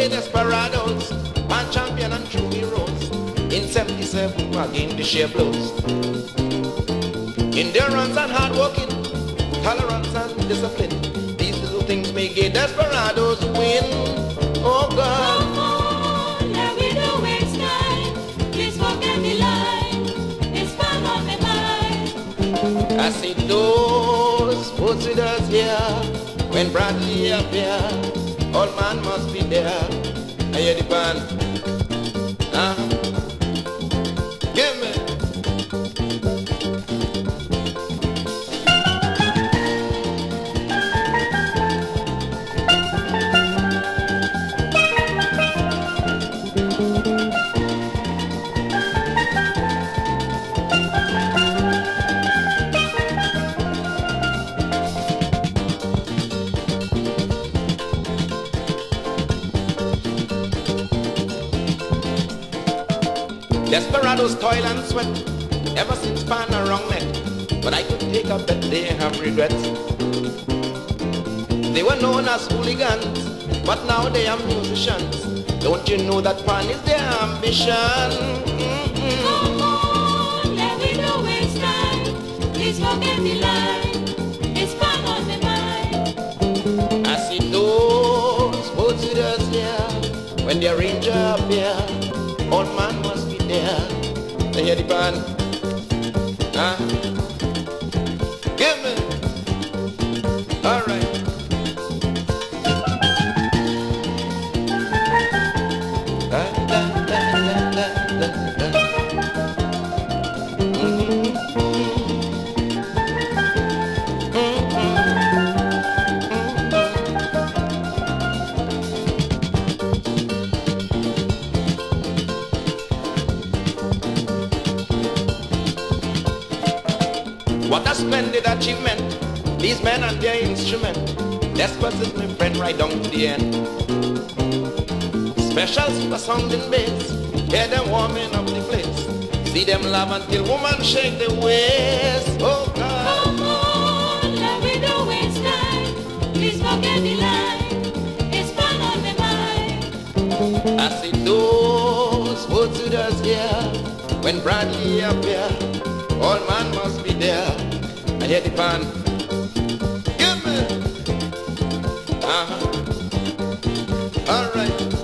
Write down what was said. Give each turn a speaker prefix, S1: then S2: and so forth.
S1: the desperados, one champion and true heroes. In 77 again the share blows. Endurance and hard working, tolerance and discipline. These little things make the desperados win. Oh God.
S2: Come on, let me do waste time. Please forget the line. It's fun on the mind.
S1: I see those who see us here. When Bradley appear, all man must be there. I hear the band. Give me. Desperados toil and sweat ever since Pan around met. But I could take a bet they have regrets. They were known as hooligans, but now they are musicians. Don't you know that Pan is their ambition?
S2: Come on, let me do waste time. Please forget the line. It's fun on the mind.
S1: I see those boats with us here. When the ranger appear, all man must be there. They hear the band. Give me. All right. What a splendid achievement, these men and their instrument. Desperate is my friend right down to the end. Special super sounding bass, hear them warming up the place. See them laugh until woman shake the waist. Oh God.
S2: Come on, let me do waste time. Please forget the line. It's fun on the mind.
S1: I see those woods with us here. When Bradley appear, all man must be there. I hear the pan. Give me. All right.